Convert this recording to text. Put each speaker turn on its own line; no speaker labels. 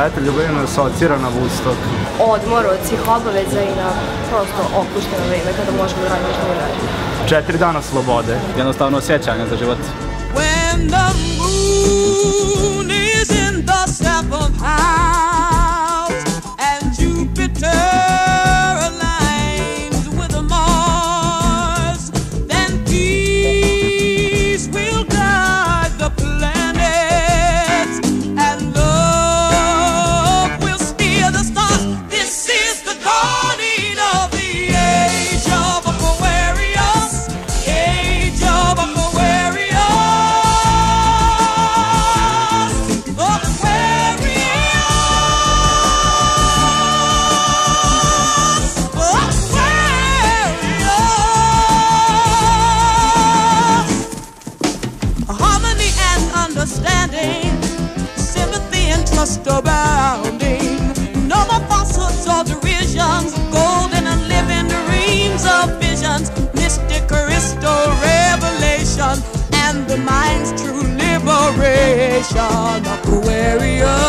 leta ljubav me asocira na Woodstock.
Odmor od svih obaveza i na prosto opušteno vreme kada možemo da radimo što mi radimo.
4 dana slobode.
Jednostavno osjećanja za život.
When the moon is in the seventh house and Jupiter aligns with Mars, then peace will guide the planets and love will steer the stars. This is the dawning of the age of Aquarius, age of Aquarius. Sympathy and trust abounding. No more falsehoods or derisions. Golden and living dreams of visions. Mystic crystal revelation and the mind's true liberation. Aquarius.